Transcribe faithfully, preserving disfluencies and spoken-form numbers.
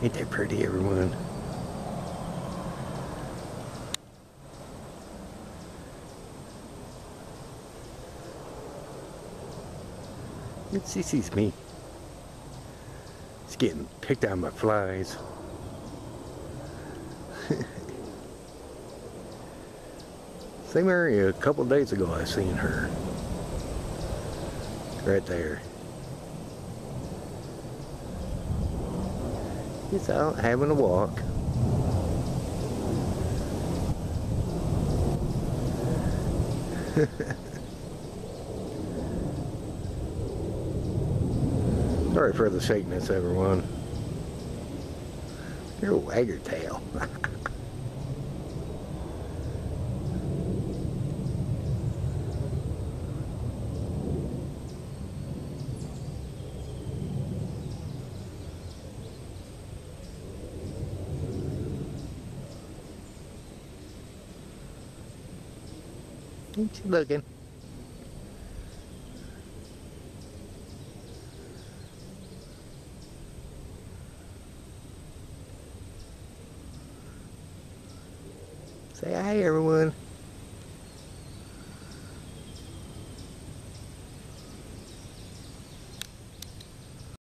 Ain't that pretty, everyone? She sees me. It's getting picked on by flies. Same area a couple days ago I seen her. Right there. She's out having a walk. Sorry for the shakiness, everyone. You're a wag your tail. Ain't you looking? Say hi, everyone.